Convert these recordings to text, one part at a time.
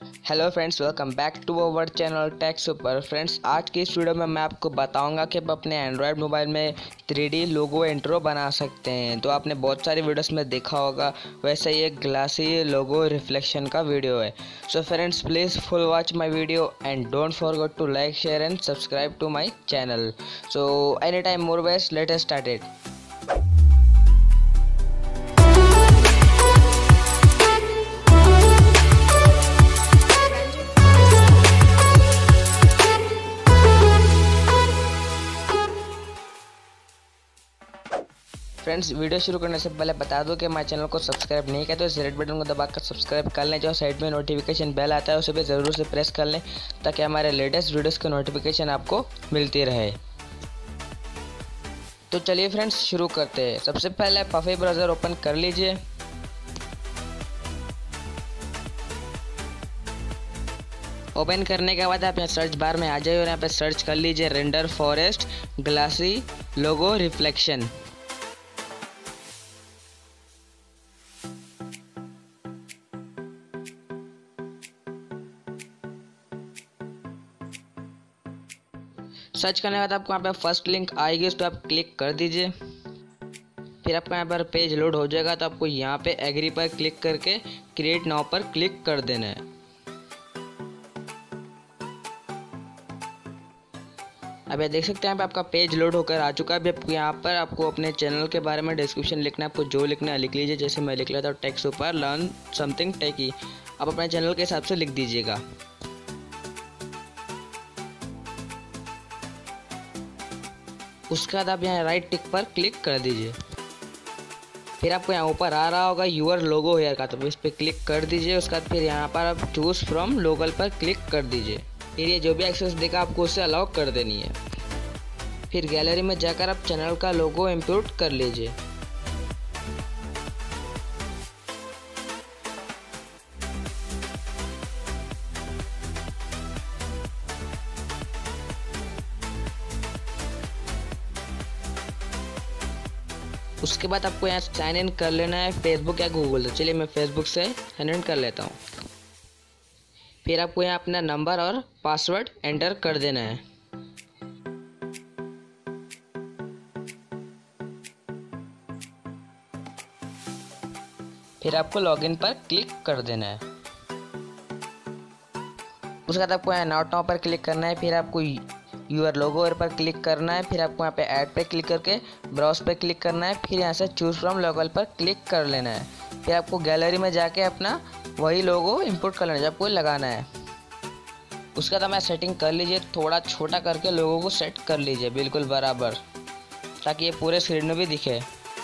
Hello friends, welcome back to our channel Tech Super. Friends, आज की इस video में मैं आपको बताऊंगा कि आप अपने एंड्रॉयड मोबाइल में 3D लोगो इंट्रो बना सकते हैं। तो आपने बहुत सारी वीडियोस में देखा होगा, वैसे ही एक ग्लासी लोगो रिफ्लेक्शन का वीडियो है। So friends, please full watch my video and don't forget to like, share and subscribe to my channel. So any time more waste, let us start it. Friends, video शुरू करने से पहले बता दूं कि हमारे चैनल को सब्सक्राइब नहीं किया तो इस रेड बटन को दबाकर सब्सक्राइब कर लें। जो साइड में नोटिफिकेशन बेल आता है उसे भी ज़रूर से प्रेस कर लें ताकि हमारे लेटेस्ट वीडियोस की नोटिफिकेशन आपको मिलती रहे। तो चलिए फ्रेंड्स, शुरू करते हैं। सबसे पहले पफी ब्राउज़र ओपन कर लीजिए। ओपन करने के बाद आप यहाँ सर्च बार में आ जाइए और यहाँ पे सर्च कर लीजिए render forest glassy logo reflection. Search करने के बाद आपको यहाँ पे फर्स्ट लिंक आएगी, उस पर आप क्लिक कर दीजिए। फिर आपका यहाँ पर पेज लोड हो जाएगा तो आपको यहाँ पे एग्री पर क्लिक करके क्रिएट नाउ पर क्लिक कर देना है। अब ये देख सकते हैं आप, आपका पेज लोड होकर आ चुका है। अभी आपको यहाँ पर आपको अपने चैनल के बारे में डिस्क्रिप्शन लिखना है। आपको जो लिखना है लिख लीजिए। जैसे मैं लिख लेता हूँ Tech Super learn something techy. आप अपने चैनल के हिसाब से लिख दीजिएगा। उसके बाद आप यहाँ राइट टिक पर क्लिक कर दीजिए। फिर आपको यहाँ ऊपर आ रहा होगा यूर लोगो हेयर का, तो इस पर क्लिक कर दीजिए। उसके बाद फिर यहाँ पर आप चूज़ फ्रॉम लोकल पर क्लिक कर दीजिए। फिर ये जो भी एक्सेस देगा आपको उससे अलाउ कर देनी है। फिर गैलरी में जाकर आप चैनल का लोगो इंपोर्ट कर लीजिए। उसके बाद आपको यहाँ साइन इन कर लेना है फेसबुक या गूगल से। चलिए मैं फेसबुक से साइन इन कर लेता हूँ। फिर आपको यहाँ अपना नंबर और पासवर्ड एंटर कर देना है। फिर आपको लॉगिन पर क्लिक कर देना है। उसके बाद आपको यहाँ नॉट नाउ पर क्लिक करना है। फिर आपको यूर लोगो पर क्लिक करना है। फिर आपको यहाँ पे ऐड पे क्लिक करके ब्राउज पे क्लिक करना है। फिर यहाँ से चूज़ फ्रॉम लोकल पर क्लिक कर लेना है। फिर आपको गैलरी में जाके अपना वही लोगो इंपोर्ट कर लेना है जो आपको लगाना है। उसके बाद मैं सेटिंग कर लीजिए, थोड़ा छोटा करके लोगों को सेट कर लीजिए बिल्कुल बराबर, ताकि ये पूरे स्क्रीन में भी दिखे।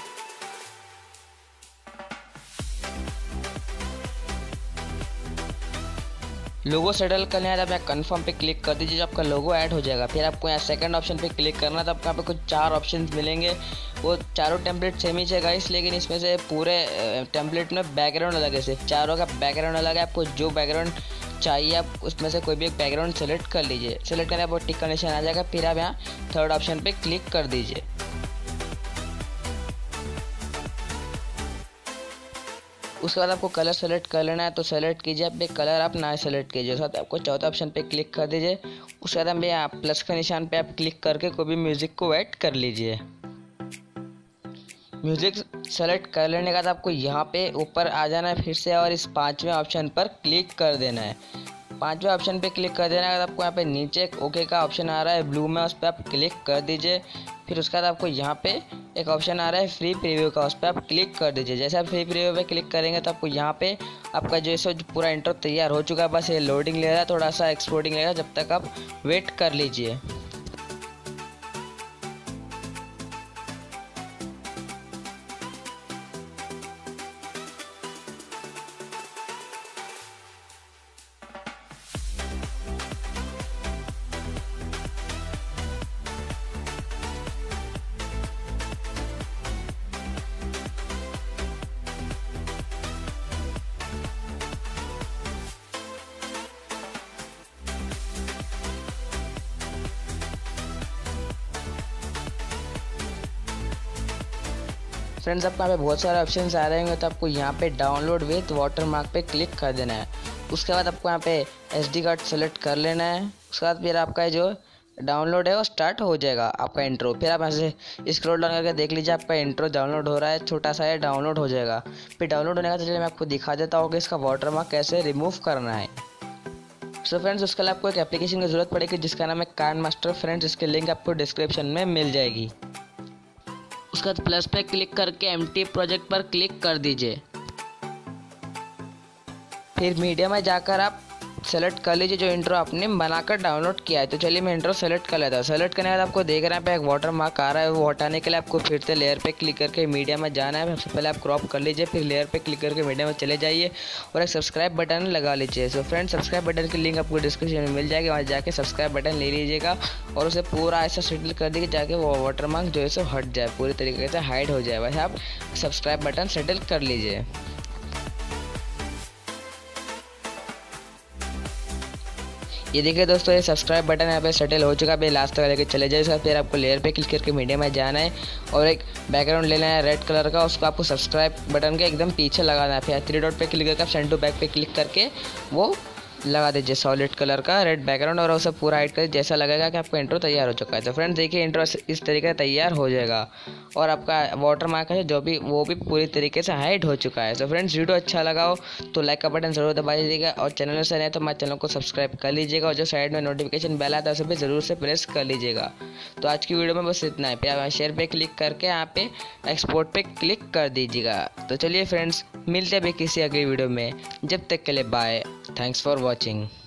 लोगो सेटल करने बाद आप कंफर्म पे क्लिक कर दीजिए। आपका लोगो ऐड हो जाएगा। फिर आपको यहाँ सेकंड ऑप्शन पे क्लिक करना है। तो आपको यहाँ पे कुछ 4 ऑप्शंस मिलेंगे। वो चारों टेम्पलेट सेम ही है गाइस, लेकिन इसमें से पूरे टेम्पलेट में बैकग्राउंड अलग है। सिर्फ चारों का बैकग्राउंड अलग है। आपको जो बैकग्राउंड चाहिए आप उसमें से कोई भी एक बैकग्राउंड सेलेक्ट कर लीजिए। सेलेक्ट करने के बाद टिक का निशान आ जाएगा। फिर आप यहाँ थर्ड ऑप्शन पे क्लिक कर दीजिए। उसके बाद आपको कलर सेलेक्ट कर लेना है, तो सेलेक्ट कीजिए। आप एक कलर आप ना सेलेक्ट कीजिए। उसके बाद आपको चौथा ऑप्शन पे क्लिक कर दीजिए। उसके बाद यहाँ प्लस के निशान पे आप क्लिक करके कोई भी म्यूज़िक को ऐड कर लीजिए। म्यूज़िक सेलेक्ट कर लेने के बाद आपको यहाँ पे ऊपर आ जाना है फिर से, और इस 5वें ऑप्शन पर क्लिक कर देना है। 5वें ऑप्शन पे क्लिक कर देने के बाद आपको यहाँ पे नीचे एक ओके का ऑप्शन आ रहा है ब्लू में, उस पर आप क्लिक कर दीजिए। फिर उसके बाद आपको यहाँ पे एक ऑप्शन आ रहा है फ्री प्रीव्यू का, उस पर आप क्लिक कर दीजिए। जैसे आप फ्री प्रीव्यू पे क्लिक करेंगे तो आपको यहाँ पे आपका जो पूरा इंट्रो तैयार हो चुका है। बस ये लोडिंग ले रहा है, थोड़ा सा एक्सपोर्टिंग लेगा, जब तक आप वेट कर लीजिए। फ्रेंड्स, आपको यहाँ पे बहुत सारे ऑप्शंस आ रहे होंगे, तो आपको यहाँ पे डाउनलोड विथ वाटरमार्क पे क्लिक कर देना है। उसके बाद आपको यहाँ पे SD कार्ड सेलेक्ट कर लेना है। उसके बाद फिर आपका जो डाउनलोड है वो स्टार्ट हो जाएगा आपका इंट्रो। फिर आप ऐसे स्क्रॉल डाउन करके देख लीजिए आपका इंट्रो डाउनलोड हो रहा है, छोटा सा है, डाउनलोड हो जाएगा। फिर डाउनलोड होने का चलिए मैं आपको दिखा देता हूँ कि इसका वाटरमार्क कैसे रिमूव करना है। सो फ्रेंड्स, उसके लिए आपको एक एप्लीकेशन की ज़रूरत पड़ेगी जिसका नाम है KineMaster फ्रेंड्स। इसकी लिंक आपको डिस्क्रिप्शन में मिल जाएगी। उसके बाद प्लस पे क्लिक करके MT प्रोजेक्ट पर क्लिक कर दीजिए। फिर मीडिया में जाकर आप सेलेक्ट कर लीजिए जो इंट्रो आपने बनाकर डाउनलोड किया है। तो चलिए मैं इंट्रो सेलेक्ट कर लेता हूँ। सेलेक्ट करने के बाद आपको देख रहे हैं पे एक वाटर मार्क आ रहा है, वो हटाने के लिए आपको फिर से लेयर पे क्लिक करके मीडिया में जाना है। सबसे पहले आप क्रॉप कर लीजिए, फिर लेयर पे क्लिक करके मीडिया में चले जाइए और एक सब्सक्राइब बटन लगा लीजिए। सो फ्रेंड्स, सब्सक्राइब बटन की लिंक आपको डिस्क्रिप्शन में मिल जाएगी, वहाँ जाके सब्सक्राइब बटन ले लीजिएगा और उसे पूरा ऐसा सेटल कर दीजिए जाके वो वाटर मार्क जो है सो हट जाए, पूरी तरीके से हाइड हो जाए। वैसे आप सब्सक्राइब बटन सेटल कर लीजिए। ये देखिए दोस्तों, ये सब्सक्राइब बटन यहाँ पे सेटल हो चुका है। अभी लास्ट तक लेके चले जाइए। फिर आपको लेयर पे क्लिक करके मीडिया में जाना है और एक बैकग्राउंड लेना है रेड कलर का, उसको आपको सब्सक्राइब बटन के एकदम पीछे लगाना है। फिर 3 डॉट पे क्लिक करके आप सेंड टू बैक पे क्लिक करके वो लगा दीजिए सॉलिड कलर का रेड बैकग्राउंड और उसे पूरा हाइड कर जैसा लगेगा कि आपका इंट्रो तैयार हो चुका है। तो फ्रेंड्स देखिए, इंट्रो इस तरीके से तैयार हो जाएगा और आपका वाटर मार्क है जो भी वो भी पूरी तरीके से हाइड हो चुका है। तो फ्रेंड्स, वीडियो अच्छा लगा हो तो लाइक का बटन जरूर दबा दीजिएगा और चैनल से नए तो हमारे चैनल को सब्सक्राइब कर लीजिएगा और जो साइड में नोटिफिकेशन बेल आता है उसे भी ज़रूर से प्रेस कर लीजिएगा। तो आज की वीडियो में बस इतना है। फिर आप शेयर पे क्लिक करके यहाँ पे एक्सपोर्ट पे क्लिक कर दीजिएगा। तो चलिए फ्रेंड्स, मिलते हैं भी किसी अगली वीडियो में। जब तक के लिए बाय, थैंक्स फॉर वॉचिंग।